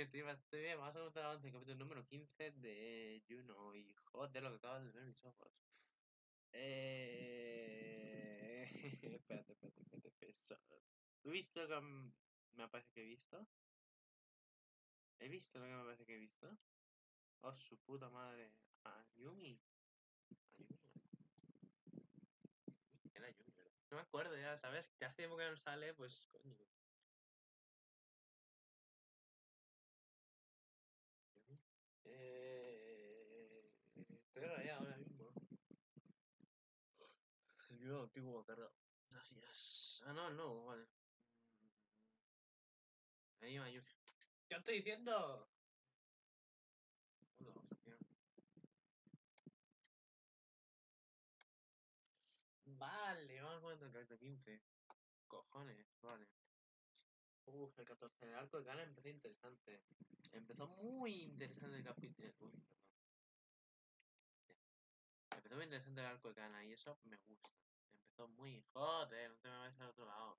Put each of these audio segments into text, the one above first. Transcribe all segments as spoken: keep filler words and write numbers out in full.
estoy bastante bien. Vamos a contar avance el capítulo número quince de Juno. Y joder, lo que acaban de ver mis ojos. Eh... espérate, espérate, espérate. Eso. ¿He visto lo que m- me parece que he visto? ¿He visto lo que me parece que he visto? Oh, su puta madre. Ah, Yumi. Ah, Yumi. Era Yumi, ¿verdad? No me acuerdo ya, ¿sabes? Que hace tiempo que no sale, pues coño. Yumi. Eh... Estoy rayado ahora mismo. Yo antiguo cargado. Así es. Ah, no, no, vale. Ahí va, yo. ¿Qué estoy diciendo? Hola, hostia. Vale, vamos a comentar el capítulo quince. Cojones, vale. Uf, el catorce. El arco de Kana empezó interesante. Empezó muy interesante el capítulo. Uy, perdón. Empezó muy interesante el arco de Kana y eso me gusta. Empezó muy. Joder, no te me vayas al otro lado.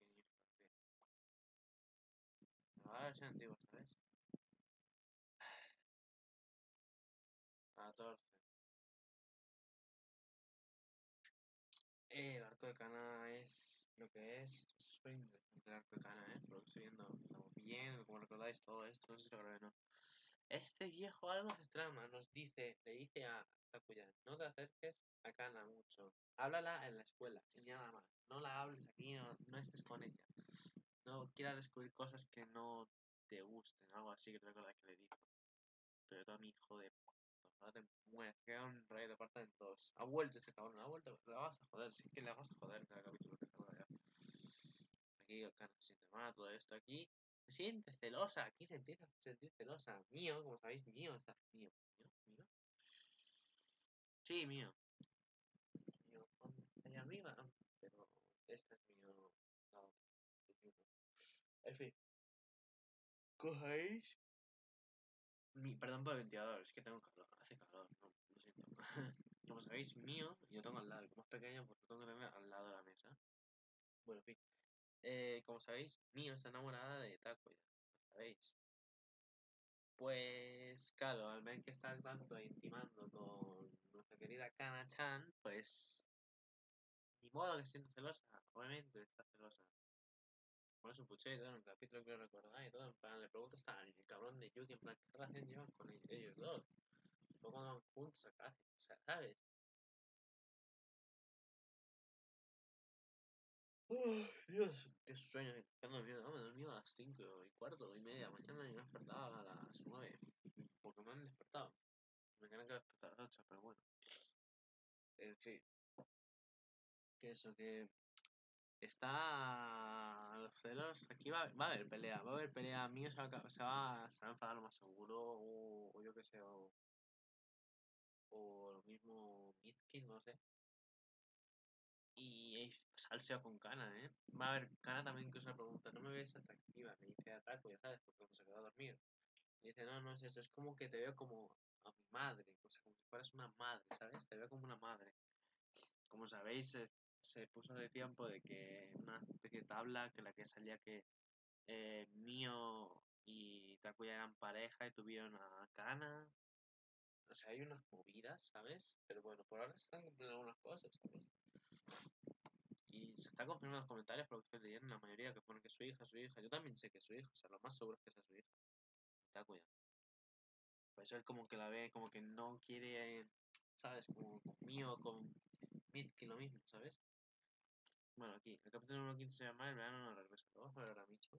Ahora es antiguo, ¿sabes? catorce. Eh, el arco de Cana es lo que es. Es súper interesante el arco de Cana, ¿eh? Por lo que estoy viendo. Estamos bien, como recordáis todo esto, no sé si lo grabé o no. Este viejo algo se trama, nos dice, le dice a Takuya, no te acerques a Kana mucho. Háblala en la escuela y nada más. No la hables aquí, no, no estés con ella. No quieras descubrir cosas que no te gusten, algo así que te recuerda que le dijo. Pero todo mi hijo de puta, ahora te mueres, queda un rayo de parte en dos. Ha vuelto este cabrón, ha vuelto, la vas a joder, sí que le vas a joder en cada capítulo que se ya. Aquí el Kana se siente mal, todo esto aquí. Se siente celosa, aquí se empieza a sentir celosa. Mío, como sabéis, mío, está mío, mío, mío. Sí, mío. Mío, allá arriba, pero este es mío. No, en fin, cogéis. Mi, perdón por el ventilador, es que tengo calor, hace calor, no, lo siento. Como sabéis, mío, y yo tengo al lado, el que más pequeño, pues lo tengo que tener al lado de la mesa. Bueno, en fin. Eh, como sabéis, mío está enamorada de Takuya, ¿lo sabéis? Pues, claro, al ver que está tanto intimando con nuestra querida Kana-chan, pues, ni modo que se sienta celosa, obviamente está celosa. Pone su puchero en el capítulo que lo recordáis y todo, en plan, le pregunta hasta el cabrón de Yuki, en plan, ¿qué relación llevan con ellos, ellos dos? Luego cuando van juntos acá, ¿sabes? Oh, Dios, qué sueño, que ando dormido, no, me he dormido a las cinco y cuarto y media de la mañana y me he despertado a las nueve, porque me han despertado. Me quedan que despertar a las ocho, pero bueno, en fin, que eso, que está los celos, aquí va, va a haber pelea, va a haber pelea, mío se va, a se va, se va a enfadar lo más seguro, o, o yo que sé, o, o lo mismo Mitsuki, no sé. Y salseo con Kana, ¿eh? Va a haber Kana también que se le pregunta, ¿no me ves atractiva? Le dice Ataco, ya sabes, porque cuando se quedó a dormir. Le dice, no, no es eso, es como que te veo como a mi madre, o sea, como si fueras una madre, ¿sabes? Te veo como una madre. Como sabéis, se, se puso de tiempo de que una especie de tabla que la que salía que eh, Mio y Takuya eran pareja y tuvieron a Kana. O sea, hay unas movidas, ¿sabes? Pero bueno, por ahora se están cumpliendo algunas cosas, ¿sabes? Y se está confirmando en los comentarios, por lo que estoy leyendo, la mayoría que ponen que es su hija, su hija. Yo también sé que es su hija, o sea, lo más seguro es que sea su hija. Takuya. Por eso él como que la ve, como que no quiere, ¿sabes? Como conmigo, con Mitki, lo mismo, ¿sabes? Bueno, aquí, el capítulo número quince se llama El verano no regresa. Lo vamos a ver ahora mismo.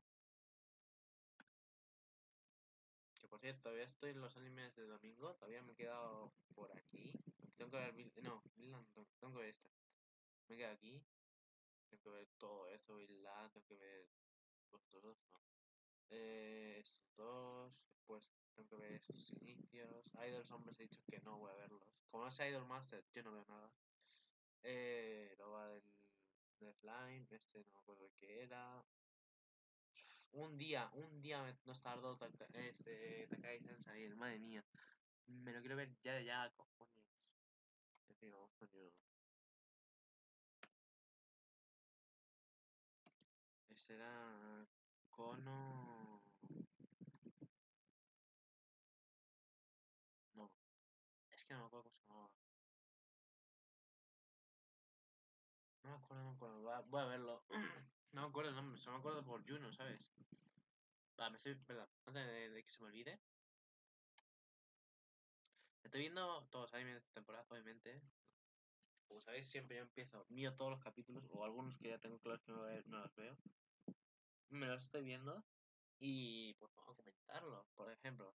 Que por cierto, todavía estoy en los animes de domingo, todavía me he quedado por aquí. Tengo que ver, Bill- no, Vinland no, tengo que ver esta. Me quedo aquí, tengo que ver todo esto, Vinland, tengo que ver los otros dos, no. Eh, estos dos, después tengo que ver estos inicios. Idols Hombres he dicho que no voy a verlos. Como no sé Idol Master, yo no veo nada. Eh, luego va del, del Slime, este no me acuerdo de qué era. Un día, un día me- nos tardó Taka- este, Takagi en salir, madre mía. Me lo quiero ver ya, ya, cojones. En fin, vamos con yo. Este era Kono. que no me acuerdo cómo se llamaba. No me acuerdo, no me acuerdo. Va- voy a verlo. No me acuerdo el nombre, solo me acuerdo por Juno, ¿sabes? Va, me estoy, verdad, antes de, de que se me olvide. Estoy viendo todos los animes de esta temporada, obviamente. Como sabéis, siempre yo empiezo, mío todos los capítulos, o algunos que ya tengo claros que no, ve- no los veo. Me los estoy viendo y pues vamos a comentarlo. Por ejemplo,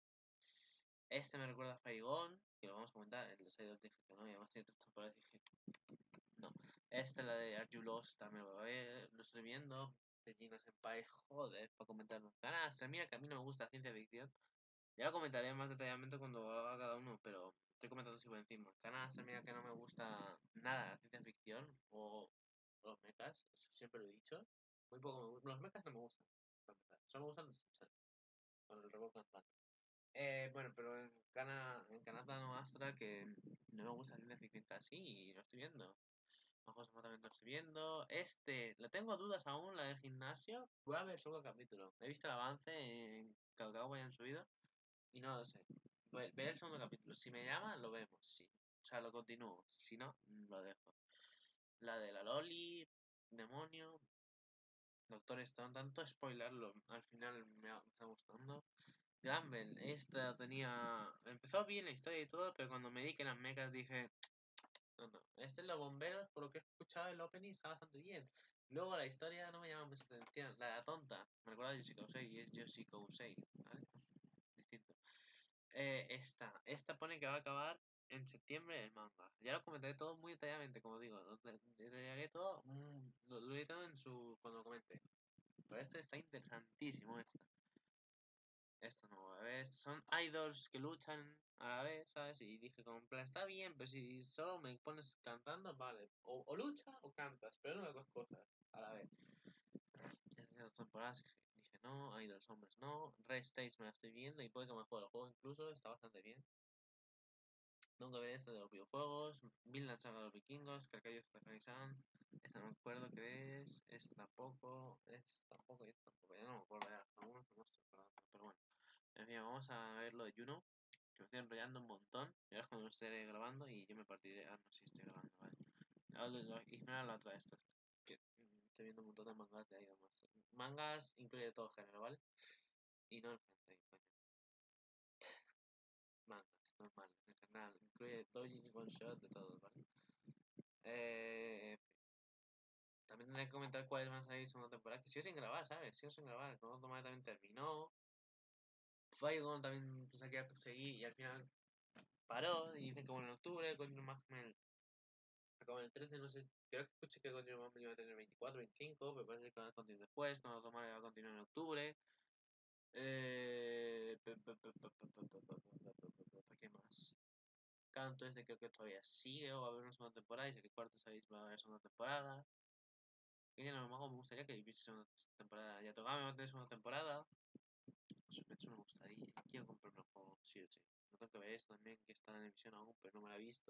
este me recuerda a Fairy Tail, que lo vamos a comentar. En los idols dije que no, y además tiene tres temporadas, dije no. Esta, la de Are You Lost, también lo, voy a ver, lo estoy viendo. De Gino Senpai, joder, para comentarlo. Canastra, mira que a mí no me gusta la ciencia ficción. Ya lo comentaré más detalladamente cuando haga cada uno, pero estoy comentando así por encima. Canastra, mira que no me gusta nada la ciencia ficción o los mechas, eso siempre lo he dicho. Muy poco me gustan. Los mechas no me gustan, para empezar. Solo me gustan los Shinchan, con el robot cantante. Eh, bueno, pero en Cana, en Kanata no Astra, que no me gusta la ciencia ficción casi y lo estoy viendo. Ojos también lo estoy viendo. Este, la tengo dudas aún, la del gimnasio. Voy a ver el segundo capítulo. He visto el avance en Calcao hayan subido y no lo sé. Ve- Veré el segundo capítulo. Si me llama, lo vemos. Sí. O sea, lo continúo. Si no, lo dejo. La de la Loli, Demonio, Doctor Stone, tanto spoilerlo. Al final me, ha- me está gustando. Granbel, esta tenía. Empezó bien la historia y todo, pero cuando me di que eran mechas dije. No, no. Este es los bomberos, por lo que he escuchado el opening, está bastante bien. Luego la historia no me llama mucha atención. La de la tonta, me recuerda a Yoshiko Usei y es Yoshiko Usei, ¿vale? Distinto. Eh, esta, esta pone que va a acabar en septiembre el manga. Ya lo comentaré todo muy detalladamente, como digo. Lo detallaré todo, mm, lo, lo diré todo en su, cuando lo comente. Pero este está interesantísimo, esta. Esto no, a ver, son idols que luchan a la vez, ¿sabes? Y dije, como, en plan, está bien, pero si solo me pones cantando, vale. O, o lucha o cantas, pero no las dos cosas a la vez. En las temporadas dije, no, idols hombres no. Red Stage me la estoy viendo y puede que me juegue el juego incluso, está bastante bien. Nunca veré este de los videojuegos. Vinland Saga de los vikingos, Kakayo Takagi-san. Esta no me acuerdo qué es. Esta tampoco. Esta tampoco. Y esta tampoco. Ya no me acuerdo. Ya. Algunos no estoy acordando. Pero bueno. En fin, vamos a ver lo de Juno. Que me estoy enrollando un montón. Y ahora es cuando lo estaré grabando y yo me partiré. Ah, no, sí estoy grabando, vale. Ahora lo- ignora la otra de estas. Que mm, estoy viendo un montón de mangas de ahí además. Mangas incluye todo género, ¿vale? Y no el hentai, coño. Mangas, normal, en general. Incluye doujins, one shot, de todo, ¿vale? Eh, también tendré que comentar cuáles van a salir segunda temporada. Que sigo sin grabar, ¿sabes? Sigo sin grabar. Como Tomate también terminó. Faigon también pensé que iba a conseguir y al final paró. Y dicen que bueno en octubre. Coño, más me acaba el trece, no sé. Creo que escuché que Coño más me iba a tener veinticuatro, veinticinco. Pero parece que va a continuar después. Cuando Tomate va a continuar en octubre. Eh. ¿Qué más? Canto este creo que todavía sigue o va a haber una segunda temporada. Dice que cuarta sabéis va a haber segunda temporada. Que ya no me gustaría que hubiese segunda temporada. Ya tocaba me va a tener segunda temporada. Eso me gustaría. Quiero comprarme el juego, sí o sí. No tengo que ver esto también, que está en emisión aún, pero no me la he visto.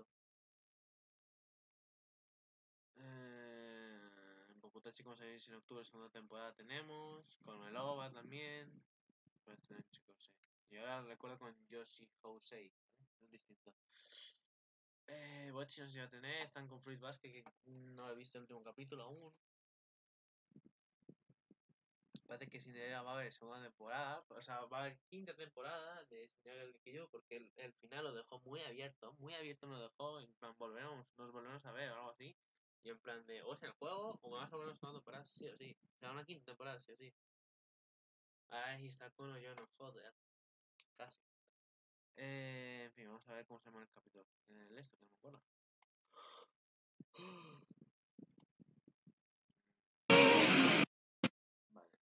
Eh, Bokutachi, como sabéis, en octubre, segunda temporada tenemos. Con el OVA también. Pues tener chicos, sí. Y ahora recuerdo con Yoshi Housei. ¿Vale? Es distinto. Eh, Bochi no sé si va a tener. Están con Fruit Basket, que no he visto el último capítulo aún. Parece que Cinderella va a haber segunda temporada, o sea, va a haber quinta temporada de Cinderella que yo, porque el, el final lo dejó muy abierto, muy abierto me lo dejó, en plan, volveremos, nos volvemos a ver o algo así, y en plan de, o es el juego, o me vas a volver a segunda temporada, sí o sí, o sea, una quinta temporada, sí o sí. Ahí está Kuno, yo no, joder, casi. Eh, en fin, vamos a ver cómo se llama el capítulo. El esto, que no me acuerdo. Vale.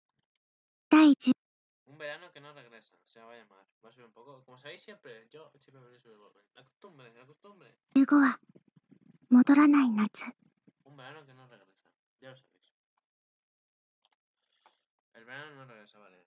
Un verano que no regresa, se va a llamar. Va a subir un poco. Como sabéis siempre, yo siempre me voy a subir el volumen. La costumbre, la costumbre. Un verano que no regresa. Ya lo sabéis. El verano no regresa, vale.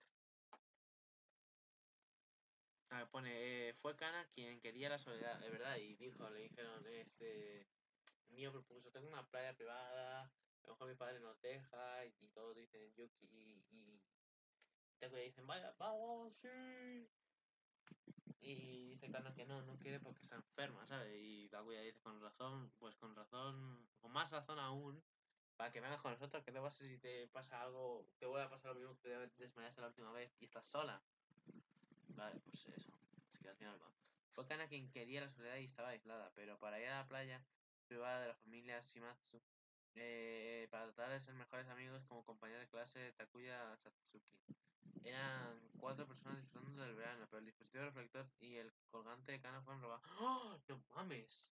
A ver, pone, eh, fue Kana quien quería la soledad, de verdad, y dijo, le dijeron, este, mío propuso, tengo una playa privada, a lo mejor mi padre nos deja, y, y todos dicen, Yuki, y, y Takuya dicen, vaya, vamos, sí. Y dice Kana que no, no quiere porque está enferma, ¿sabes? Y Kaguya dice con razón, pues con razón, con más razón aún, para que vengas con nosotros, que te pasa si te pasa algo, te vuelve a pasar lo mismo que te desmayaste la última vez y estás sola. Vale, pues eso. Así que al final va. Fue Kana quien quería la soledad y estaba aislada, pero para ir a la playa, privada de la familia Shimatsu, eh, para tratar de ser mejores amigos como compañero de clase de Takuya Satsuki. Eran cuatro personas disfrutando del verano, pero el dispositivo reflector y el colgante de Kana fueron robados. ¡Oh! ¡No mames!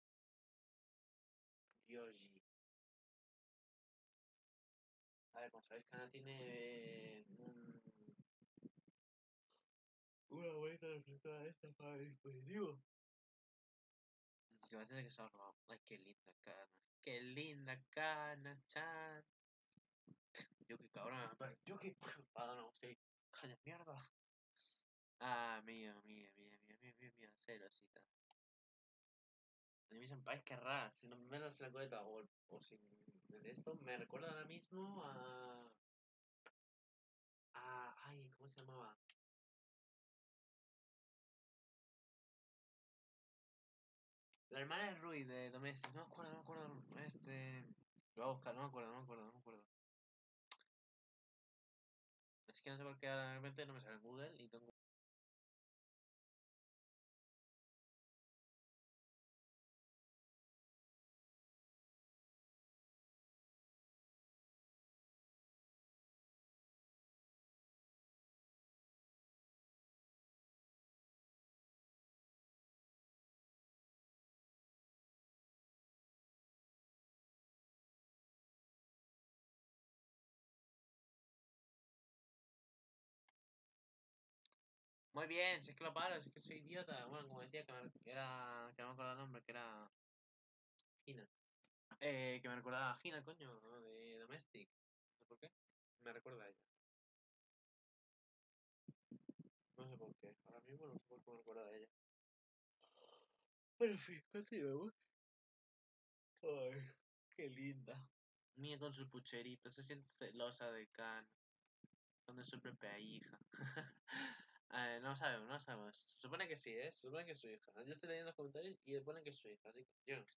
Ryoji. A ver, como sabéis, Kana tiene eh, un, una bolita reflectora esta para el dispositivo. Y a veces que se ha robado. Ay, qué linda Kana. Qué linda Kana, chan. Yo qué cabrón. Yo qué. Ah, no, estoy. Calla mierda. Ah, mío, mío, mío, mío, mío, mío, mío. Celosita. Anime Senpai, qué rara. Si no me das la coleta o, o sin esto, me recuerda ahora mismo a. a. Ay, ¿cómo se llamaba? La hermana de Rui de Domestic. No me acuerdo, no me acuerdo. Este. Lo voy a buscar, no me acuerdo, no me acuerdo, no me acuerdo. Es que no sé por qué ahora realmente no me sale en Google y tengo. Muy bien, si es que lo paro, si es que soy idiota. Bueno, como decía, que, me, que era. que no me acuerdo el nombre, que era. Hina. Eh, que me recordaba a Hina, coño, ¿no? De Domestic. No sé por qué. Me recuerda a ella. No sé por qué. Ahora mismo no sé por qué me recuerda a ella. Pero en fin, continuemos. Ay, qué linda. Mía con sus pucheritos, se siente celosa de Khan, cuando es su propia hija. Eh, no sabemos, no sabemos. Se supone que sí, ¿eh? Se supone que es su hija. Yo estoy leyendo los comentarios y le ponen que es su hija, así que yo no sé.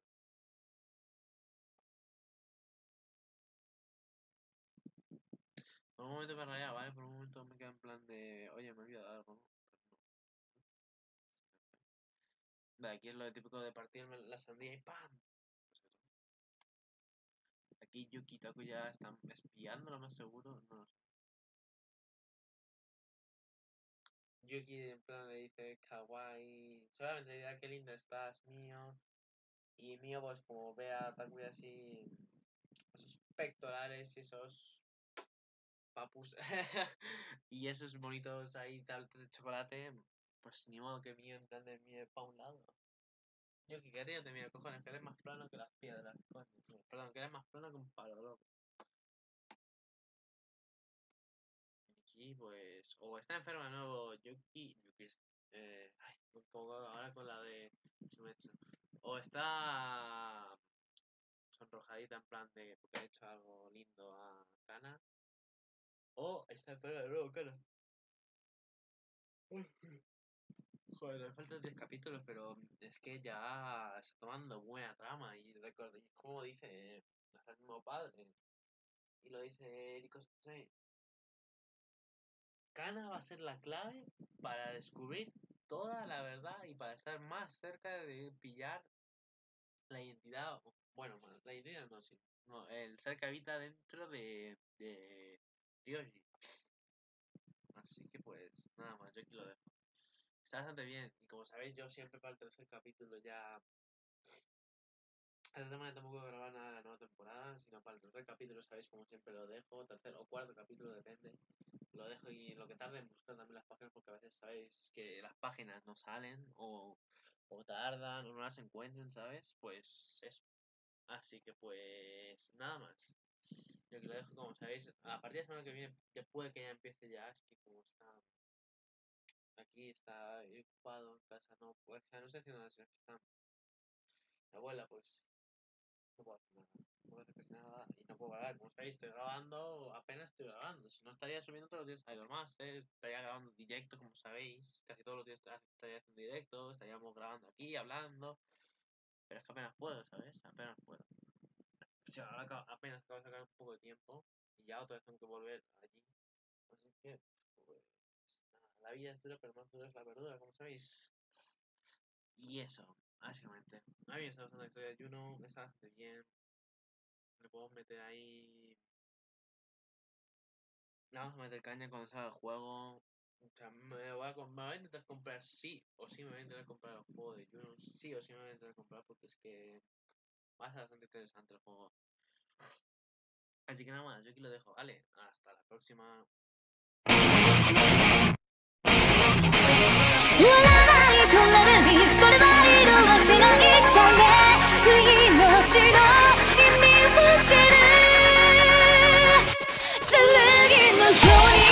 Por un momento me rayaba, ¿vale? Por un momento me queda en plan de, oye, me he olvidado algo, ¿no? Pero no. De aquí es lo de típico de partirme la sandía y ¡pam! Pues eso. Aquí Yuki y Taku ya están espiando, lo más seguro. No lo sé. Yuki en plan le dice, kawaii, solamente le dirá qué linda estás, mío. Y mío, pues como ve a Takuya así, esos pectorales y esos papus y esos bonitos ahí tabletas de chocolate, pues ni modo que mío en plan de mire pa' un lado. Yo que quería te miro, cojones, que eres más plano que las piedras, coño. Perdón, que eres más plano que un palo, loco. Aquí, pues, o está enfermo de nuevo Yuki, Yuki es- eh, ay, como ahora con la de Shumetsu. O está sonrojadita en plan de porque ha hecho algo lindo a Kana. O está enferma de nuevo, Kana. Joder, le faltan tres capítulos, pero es que ya está tomando buena trama. Y recordéis como dice hasta el mismo padre. Y lo dice Eriko Sensei. Kana va a ser la clave para descubrir toda la verdad y para estar más cerca de pillar la identidad. Bueno, la identidad no, sí. No, el ser que habita dentro de, de Ryoji. Así que pues nada más, yo aquí lo dejo. Está bastante bien. Y como sabéis, yo siempre para el tercer capítulo ya. Esta semana tampoco voy a grabar nada de la nueva temporada, sino para el tercer capítulo, sabéis, como siempre lo dejo. Tercer o cuarto capítulo, depende. Lo dejo y en lo que tarde en buscar también las páginas, porque a veces sabéis que las páginas no salen o, o tardan o no las encuentren, ¿sabes? Pues eso. Así que pues nada más. Yo que lo dejo, como sabéis, a partir de la semana que viene, ya puede que ya empiece ya, es que como está aquí, está ocupado en casa, no, pues, o sea, no estoy haciendo nada, sino que está mi abuela, pues No puedo hacer nada. No puedo hacer casi nada y no puedo grabar. Como sabéis, estoy grabando, apenas estoy grabando. Si no estaría subiendo todos los días algo más, ¿eh? Estaría grabando directo, como sabéis. Casi todos los días estaría haciendo directo. Estaríamos grabando aquí, hablando. Pero es que apenas puedo, ¿sabes? Apenas puedo. O sea, ahora apenas acabo de sacar un poco de tiempo. Y ya otra vez tengo que volver allí. Así que, pues, nada, la vida es dura, pero más dura es la verdura, como sabéis. Y eso, básicamente. A mí me está gustando la historia de Juno, me está bastante bien. Le podemos meter ahí. Le vamos a meter caña cuando salga el juego. O sea, me voy, a, me voy a intentar comprar sí o sí me voy a intentar comprar el juego de Juno. Sí o sí me voy a intentar comprar porque es que va a ser bastante interesante el juego. Así que nada más, yo aquí lo dejo. Vale, hasta la próxima. 言わないトラベリーそれは色褪せないため命の意味を知る剣のように